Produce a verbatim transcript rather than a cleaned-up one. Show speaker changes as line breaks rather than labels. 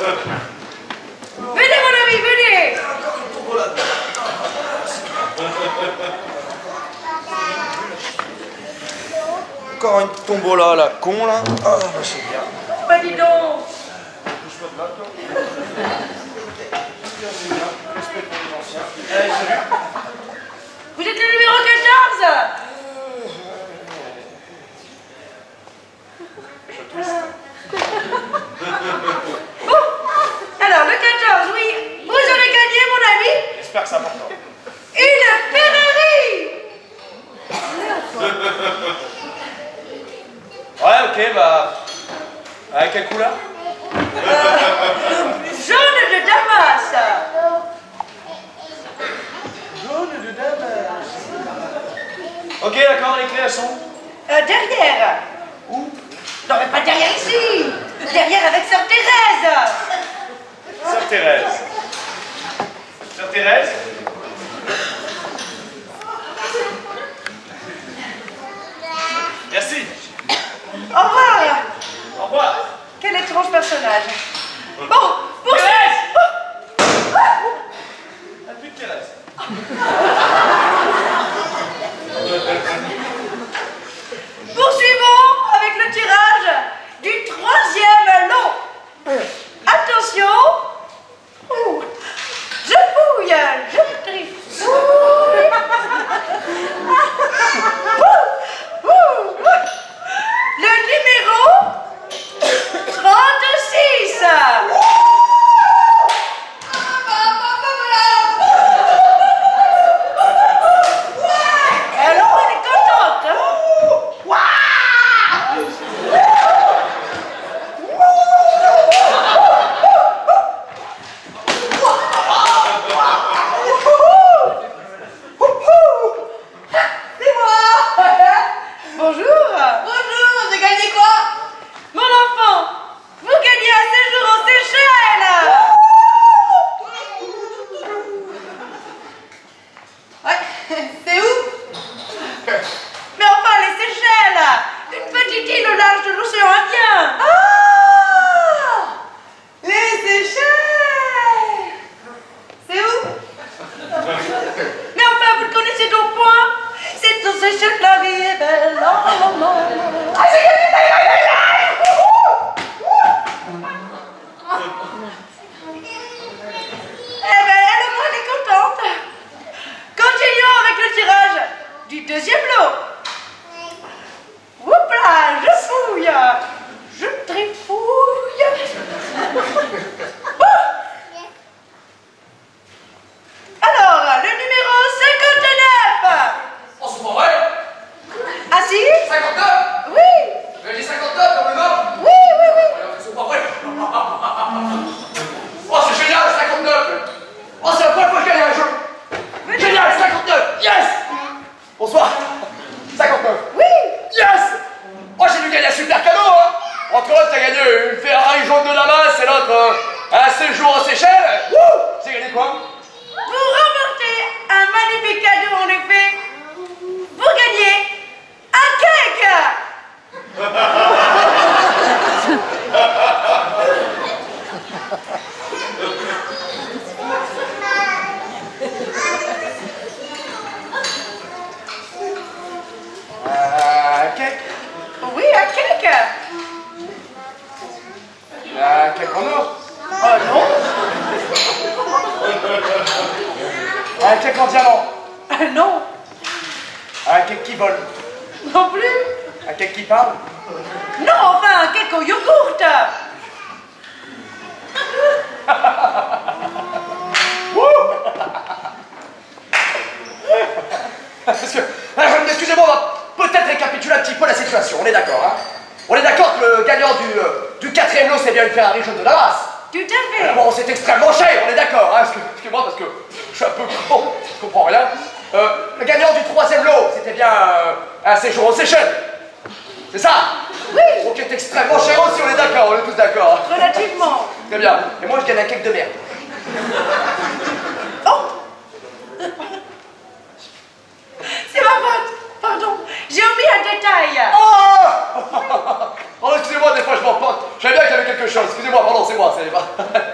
Venez, mon ami, venez.
Encore une tombola, la con, là. Ah, bah, c'est bien.
Bah, dis donc.
Allez, salut.
Vous êtes le numéro quatorze. Bon, alors le quatorze, oui, vous avez gagné, mon ami.
J'espère que c'est important.
Une Ferrari.
Ouais, ok, bah... Avec quelle couleur?
euh, Jaune de Damas.
Jaune de Damas. Ok, d'accord, les clés, elles sont
Euh, derrière.
où?
Non, mais pas derrière ici. Derrière avec Sœur Thérèse.
Sœur Thérèse. Sœur Thérèse? Merci.
Au revoir.
Au revoir.
Quel étrange personnage. Bon, pour
Thérèse! Ah, plus de Thérèse.
Poursuivons avec le tirage du troisième lot. Attention. Ouh. Je fouille, je trifouille. Ouh, ouh. Le numéro trente-six. Alors, elle est contente, hein? C'est moi. Bonjour. Bonjour, j'ai gagné quoi? Mon enfant, vous gagnez un séjour en Seychelles. Ouais, c'est où? Mais enfin, les Seychelles, une petite île au large de l'océan Indien. Ah, les Seychelles. C'est où? Mais enfin, vous le connaissez donc point? C'est aux Seychelles que la vie est belle. La, la, la, la. Ah, j'ai gagné, j'ai gagné, j'ai gagné. Eh ben, elle au moins, elle est contente. Continuons avec le tirage du deuxième lot. Oups là, je fouille. Je trifouille. Ouh. Alors, le numéro cinquante-neuf.
Oh, c'est pas vrai!
Ah si?
cinquante-neuf!
Oui.
J'ai dit cinquante-neuf comme le nom!
Oui, oui, oui.
C'est pas vrai! Oh, c'est génial, cinquante-neuf! Oh, c'est la première fois que je gagne un jeu! Génial, cinquante-neuf! Yes! Bonsoir! cinquante-neuf!
Oui.
Yes! Oh, j'ai dû gagner un super cadeau, hein! Entre autres, t'as gagné une Ferrari jaune de Damas et l'autre euh, un séjour en Seychelles! Wouh! J'ai gagné quoi?
Vous remportez un magnifique cadeau en effet. Vous gagnez un cake.
Un cake.
Oui, un cake.
Un cake en or.
Oh non.
Un cake en diamant.
Ah non.
Un cake qui vole.
Non plus.
Un cake qui parle.
Non, enfin un cake au yogourt.
Parce que, euh, excusez-moi, on va peut-être récapituler un petit peu la situation, on est d'accord, hein? On est d'accord que le gagnant du, euh, du quatrième lot, c'est bien une Ferrari jaune de Damas.
Tout à fait.
Euh, bon, c'est extrêmement cher, on est d'accord, hein? Excusez-moi, parce que je suis un peu con, je comprends rien. Euh, le gagnant du troisième lot, c'était bien euh, un séjour aux Seychelles. C'est ça?
Oui.
Donc, c'est extrêmement cher aussi, on est d'accord, on est tous d'accord.
Relativement.
Très bien. Et moi, je gagne un cake de merde.
Oh. C'est ma faute. Pardon. J'ai omis un détail.
Oh, oh excusez-moi, des fois je m'emporte. Je savais bien qu'il y avait quelque chose. Excusez-moi, pardon, c'est moi, c'est pas.